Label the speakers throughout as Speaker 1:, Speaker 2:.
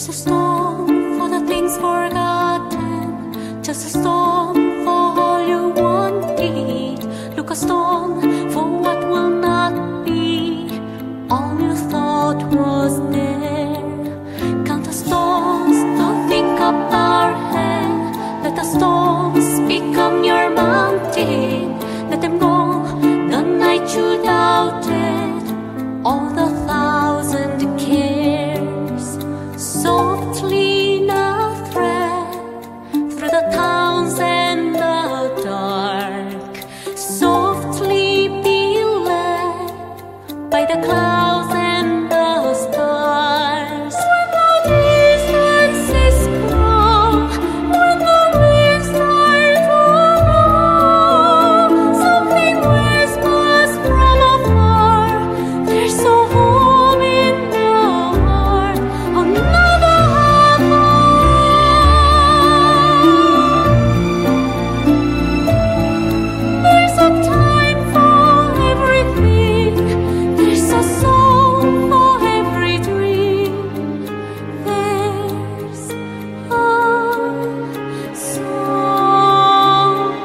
Speaker 1: Just a stone for the things forgotten, just a stone for all you wanted. Look, a stone for what will not be, all you thought was there. Count the stones, don't think about it. Let the stones become your mountain. Let them go the night you doubted all the thousand cares. Softly now thread through the towns and the dark. Softly be led by the clouds and the stars. When the distances grow, when the winds start to blow, something whispers from afar. There's a home in the heart, another afar. There's a time for everything. There's a song for every dream. There's a song.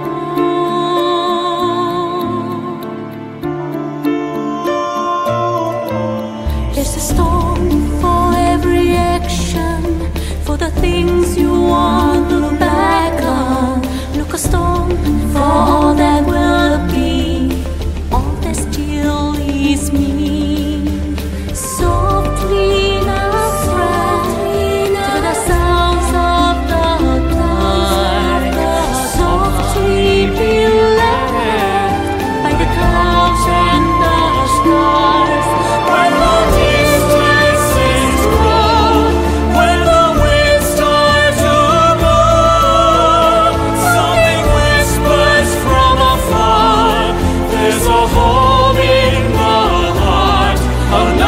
Speaker 1: There's a stone for every action, for the things you want to look back on. Look, a stone for all that will be, all that still is me. Softly now thread through the sounds of the dark. Softly be led by the clouds and the stars.
Speaker 2: When the distances grow, when the winds start to blow, something whispers from afar. There's a home in the heart,